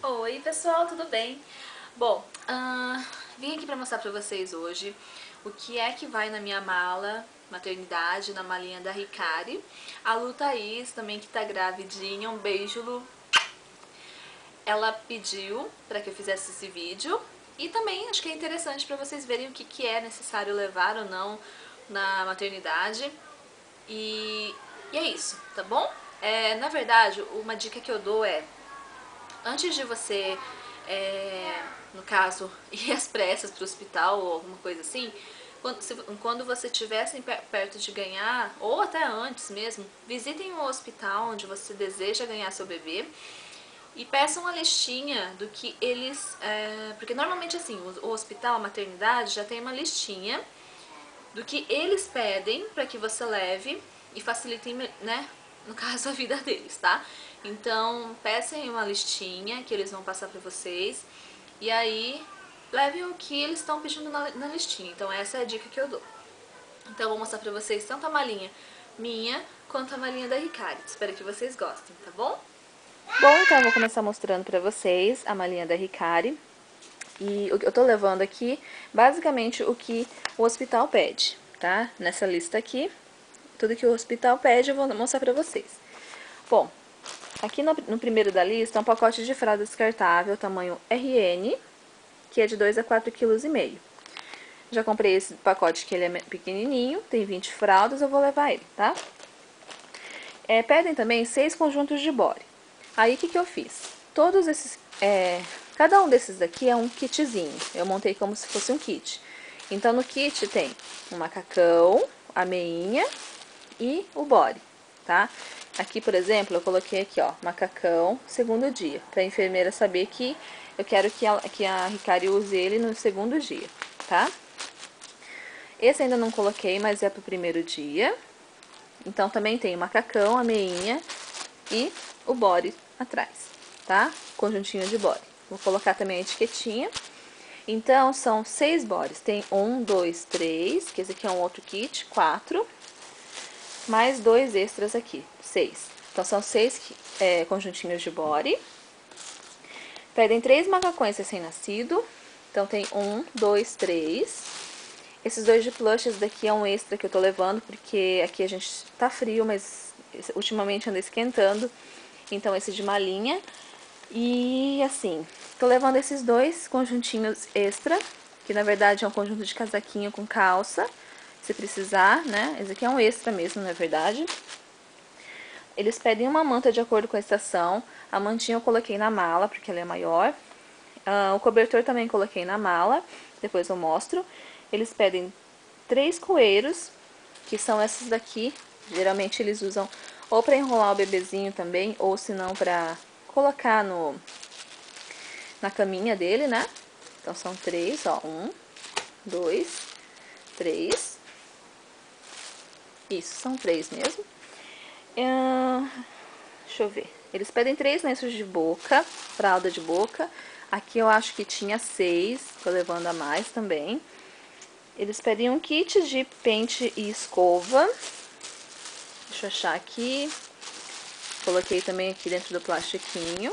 Oi pessoal, tudo bem? Bom, vim aqui pra mostrar pra vocês hoje o que é que vai na minha mala maternidade, na malinha da Ricari. A Lu Thaís também, que tá gravidinha, um beijo, Lu. Ela pediu pra que eu fizesse esse vídeo e também acho que é interessante pra vocês verem o que é necessário levar ou não na maternidade. E é isso, tá bom? Na verdade, uma dica que eu dou é: antes de você, no caso, ir às pressas para o hospital ou alguma coisa assim, quando você estivesse perto de ganhar, ou até antes mesmo, visitem o hospital onde você deseja ganhar seu bebê e peçam uma listinha do que eles... porque normalmente assim, o hospital, a maternidade já tem uma listinha do que eles pedem para que você leve e facilitem, né, no caso, a vida deles, tá? Então, peçam uma listinha que eles vão passar para vocês e aí levem o que eles estão pedindo na listinha. Então, essa é a dica que eu dou. Então, eu vou mostrar pra vocês tanto a malinha minha quanto a malinha da Ricari. Espero que vocês gostem, tá bom? Bom, então eu vou começar mostrando pra vocês a malinha da Ricari. E eu tô levando aqui, basicamente, o que o hospital pede, tá? Nessa lista aqui, tudo que o hospital pede eu vou mostrar pra vocês. Bom, aqui no primeiro da lista é um pacote de fralda descartável, tamanho RN, que é de 2 a 4,5 kg. Já comprei esse pacote que ele é pequenininho, tem 20 fraldas, eu vou levar ele, tá? Pedem também 6 conjuntos de body. Aí, o que eu fiz? Todos esses... cada um desses daqui é um kitzinho. Eu montei como se fosse um kit. Então, no kit tem o macacão, a meinha e o body, tá? Aqui, por exemplo, eu coloquei aqui, ó, macacão, segundo dia, pra enfermeira saber que eu quero que a Ricari use ele no segundo dia, tá? Esse ainda não coloquei, mas é pro primeiro dia. Então, também tem o macacão, a meinha e o body atrás, tá? Conjuntinho de body. Vou colocar também a etiquetinha. Então, são 6 bodies. Tem 1, 2, 3, que esse aqui é um outro kit, 4. Mais 2 extras aqui, 6. Então, são 6 conjuntinhos de body. Pedem 3 macacões recém-nascido. Então, tem 1, 2, 3. Esses 2 de plush, esse daqui é um extra que eu tô levando, porque aqui a gente tá frio, mas ultimamente anda esquentando. Então, esse de malinha. E, assim, tô levando esses 2 conjuntinhos extra, que na verdade é um conjunto de casaquinho com calça, se precisar, né? Esse aqui é um extra mesmo, na verdade. Eles pedem uma manta de acordo com a estação. A mantinha eu coloquei na mala, porque ela é maior. O cobertor também coloquei na mala, depois eu mostro. Eles pedem 3 coeiros, que são esses daqui. Geralmente eles usam ou para enrolar o bebezinho também, ou se não para colocar na caminha dele, né? Então são 3, ó. 1, 2, 3. Isso, são 3 mesmo. Deixa eu ver. Eles pedem 3 lenços de boca, fralda de boca. Aqui eu acho que tinha 6, tô levando a mais também. Eles pedem um kit de pente e escova. Deixa eu achar aqui. Coloquei também aqui dentro do plastiquinho.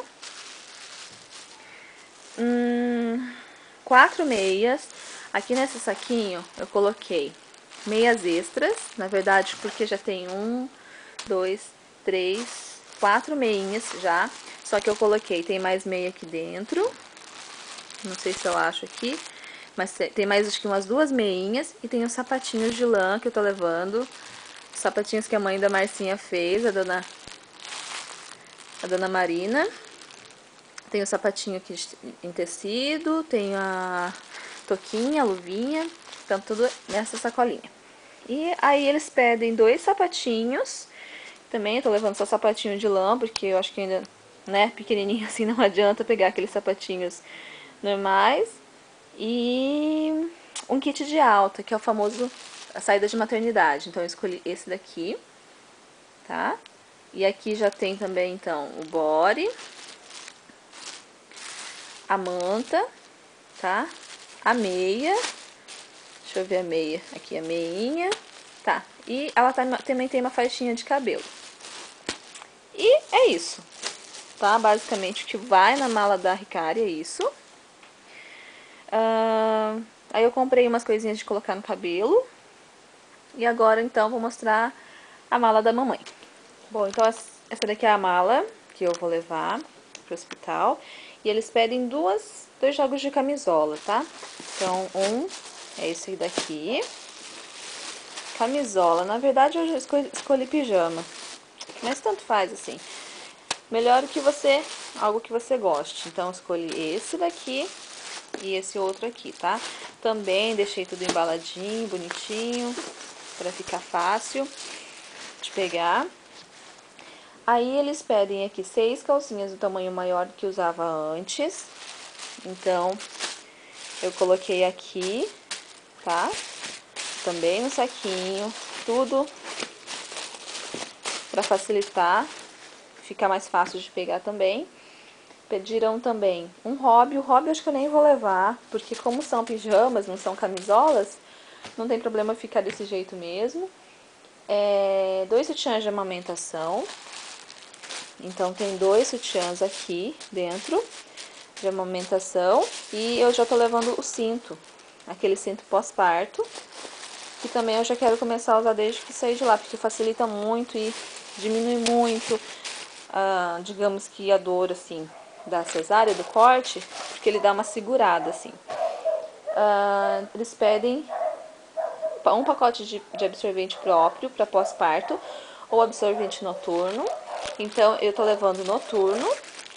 4 meias. Aqui nesse saquinho eu coloquei meias extras. Na verdade, porque já tem 1, 2, 3, 4 meinhas já. Só que eu coloquei, tem mais meia aqui dentro. Não sei se eu acho aqui. Mas tem mais, acho que umas 2 meinhas. E tem os sapatinhos de lã que eu tô levando. Os sapatinhos que a mãe da Marcinha fez, a dona Marina. Tem o sapatinho aqui em tecido. Tem a toquinha, a luvinha. Então, tudo nessa sacolinha. E aí, eles pedem 2 sapatinhos. Também eu tô levando só sapatinho de lã, porque eu acho que ainda, né, pequenininho assim, não adianta pegar aqueles sapatinhos normais. E um kit de alta, que é o famoso a saída de maternidade. Então, eu escolhi esse daqui, tá? E aqui já tem também, então, o body, a manta, tá? A meia, deixa eu ver a meia, aqui a meinha, tá? E ela também tem uma faixinha de cabelo. E é isso. tá? Basicamente o que vai na mala da Hikari é isso. Aí eu comprei umas coisinhas de colocar no cabelo. E agora então vou mostrar a mala da mamãe. Bom, então essa daqui é a mala que eu vou levar pro hospital. E eles pedem dois jogos de camisola, tá? Então, um é esse daqui. Camisola. Na verdade, eu já escolhi pijama. Mas tanto faz, assim. Melhor que algo que você goste. Então, eu escolhi esse daqui e esse outro aqui, tá? Também deixei tudo embaladinho, bonitinho, pra ficar fácil de pegar. Aí eles pedem aqui 6 calcinhas do tamanho maior do que usava antes. Então, eu coloquei aqui, tá? Também no saquinho, tudo pra facilitar, ficar mais fácil de pegar também. Pediram também um hobby. O hobby eu acho que eu nem vou levar, porque como são pijamas, não são camisolas, não tem problema ficar desse jeito mesmo. 2 sutiãs de amamentação. Então tem 2 sutiãs aqui dentro de amamentação. E eu já tô levando o cinto, aquele cinto pós-parto, que também eu já quero começar a usar desde que sair de lá, porque facilita muito e diminui muito, digamos que a dor, assim, da cesárea, do corte, porque ele dá uma segurada, assim. Eles pedem um pacote de absorvente próprio para pós-parto ou absorvente noturno. Então, eu tô levando noturno,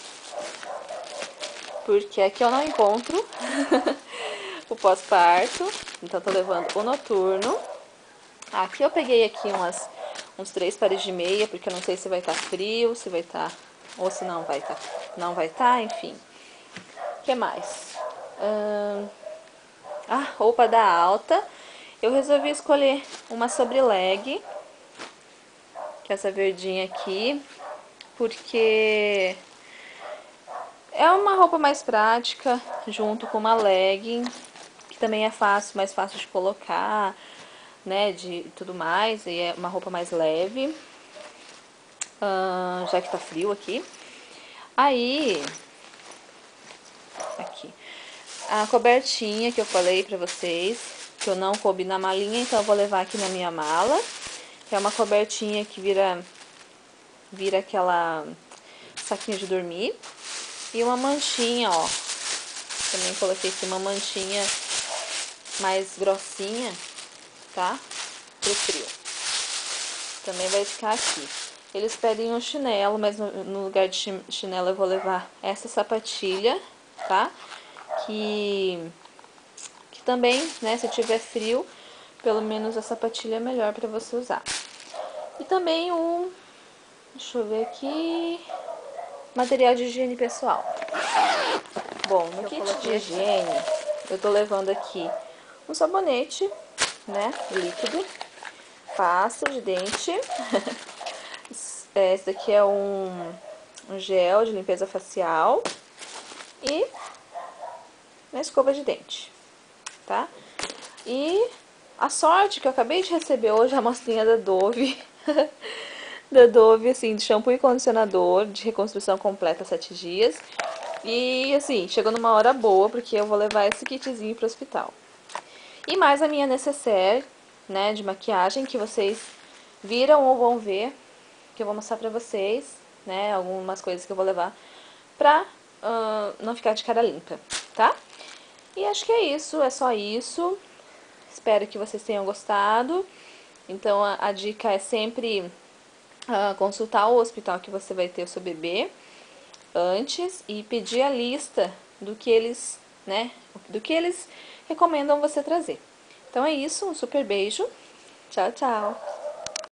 porque aqui eu não encontro o pós-parto. Então, tô levando o noturno. Aqui eu peguei aqui uns 3 pares de meia, porque eu não sei se vai estar frio, se vai estar, ou se não vai estar. Não vai estar, enfim. O que mais? Roupa da alta. Eu resolvi escolher uma sobre leg, que é essa verdinha aqui, porque é uma roupa mais prática, junto com uma legging, que também é mais fácil de colocar, né, de tudo mais, e é uma roupa mais leve, já que tá frio aqui. Aí, aqui, a cobertinha que eu falei pra vocês, que eu não coube na malinha, então eu vou levar aqui na minha mala, que é uma cobertinha que vira aquela saquinho de dormir. E uma manchinha, ó, também coloquei aqui uma manchinha mais grossinha, tá? Pro frio. Também vai ficar aqui. Eles pedem um chinelo, mas no lugar de chinelo eu vou levar essa sapatilha, tá? Que também, né, se tiver frio, pelo menos a sapatilha é melhor pra você usar. E também deixa eu ver aqui, material de higiene pessoal. Bom, no kit de higiene, eu tô levando aqui um sabonete, né, líquido, pasta de dente, esse daqui é um gel de limpeza facial e uma escova de dente, tá? E a sorte que eu acabei de receber hoje a amostrinha da Dove, assim, de shampoo e condicionador de reconstrução completa 7 dias. E assim, chegou numa hora boa, porque eu vou levar esse kitzinho pro hospital. E mais a minha necessaire, né, de maquiagem, que vocês viram ou vão ver, que eu vou mostrar pra vocês, né, algumas coisas que eu vou levar pra não ficar de cara limpa, tá? E acho que é isso, é só isso. Espero que vocês tenham gostado. Então a dica é sempre consultar o hospital que você vai ter o seu bebê antes e pedir a lista do que eles, né, recomendam você trazer. Então é isso, um super beijo. Tchau, tchau.